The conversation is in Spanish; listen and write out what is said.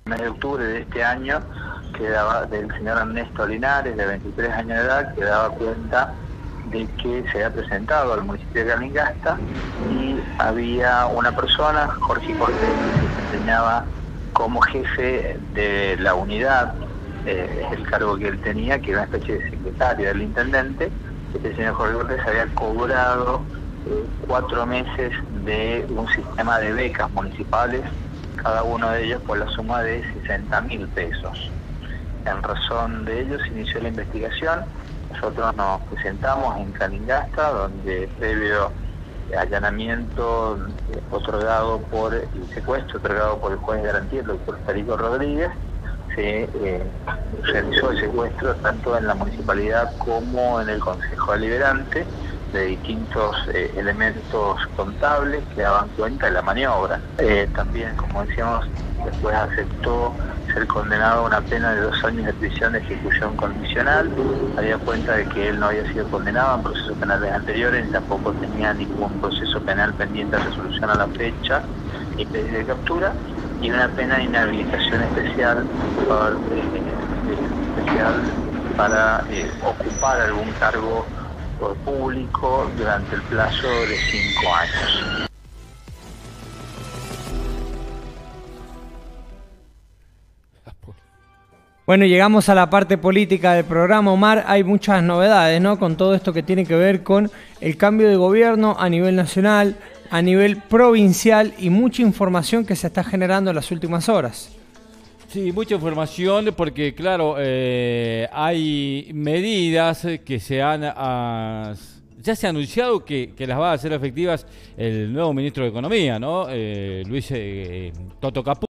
mes de octubre de este año, del señor Ernesto Linares, de 23 años de edad, que daba cuenta de que se había presentado al municipio de Calingasta y había una persona, Jorge Cortés, que se desempeñaba como jefe de la unidad, es el cargo que él tenía, que era una especie de secretario del intendente. Este señor Jorge Cortés había cobrado 4 meses de un sistema de becas municipales, cada uno de ellos por la suma de 60.000 pesos. En razón de ello se inició la investigación. Nosotros nos presentamos en Calingasta, donde previo allanamiento otorgado por el secuestro, otorgado por el juez de garantía, el doctor Federico Rodríguez, se realizó el secuestro tanto en la municipalidad como en el Consejo Deliberante de distintos elementos contables que daban cuenta de la maniobra. También, como decíamos, después aceptó ser condenado a una pena de 2 años de prisión de ejecución condicional. Había cuenta de que él no había sido condenado en procesos penales anteriores, ni tampoco tenía ningún proceso penal pendiente de resolución a la fecha, ni pedido de captura, y una pena de inhabilitación especial para ocupar algún cargo público durante el plazo de 5 años. Bueno, llegamos a la parte política del programa, Omar. Hay muchas novedades, ¿no? Con todo esto que tiene que ver con el cambio de gobierno a nivel nacional, a nivel provincial, y mucha información que se está generando en las últimas horas. Sí, mucha información porque, claro, hay medidas que ya se ha anunciado que las va a hacer efectivas el nuevo ministro de Economía, ¿no? Luis Toto Caput.